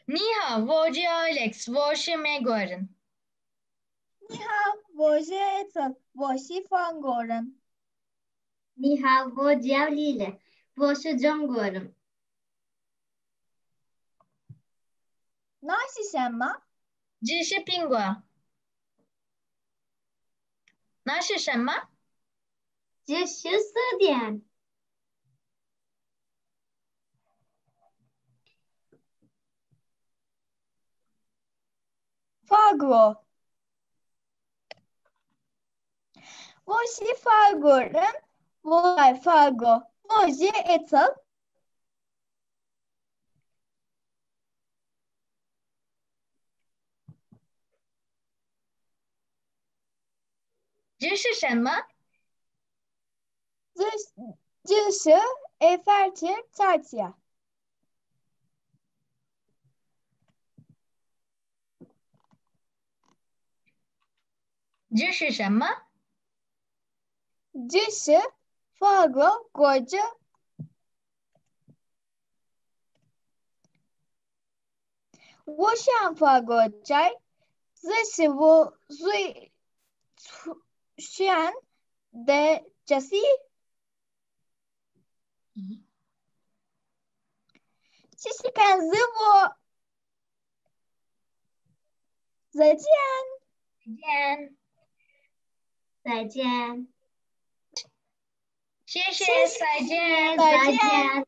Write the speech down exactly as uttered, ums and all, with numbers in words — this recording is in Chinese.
你好，我叫 Alex，我是美国人。 你好，我是 ED，我是法国人。 你好，我叫丽丽，我是中国人。 那是什么？ 这是苹果。那是什么？ 这是字典。 法国。我是法国人，我来法国，我是 ED。 这是什么？ 这这是埃菲尔铁塔架。 这是什么？ 这是法国国家。我想法国菜，这是我最喜欢的东西。谢谢看着我，再见。 再见。 再见。 谢谢， 谢谢再见。 再再见。 见。